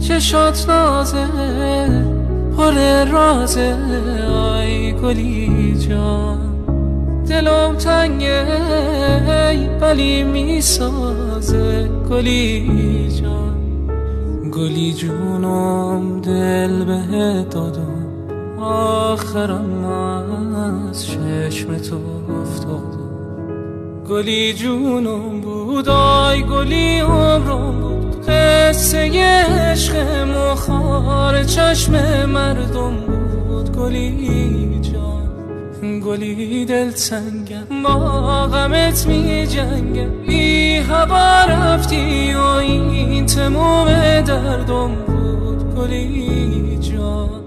چشات نازه پر رازه، آی گلی جان. دلم تنگه ولی میسازه گلی جان. گلی جونم دل بهت دادم، آخرم از چشم تو افتادم. گلی جونم بود، آی گلی عمرم بود، قصه عشق مخار چشم مردم بود. گلی جان، گلی دل سنگم، با غمت می جنگم. بی هوا رفتی و این تموم دردم بود. گلی جان.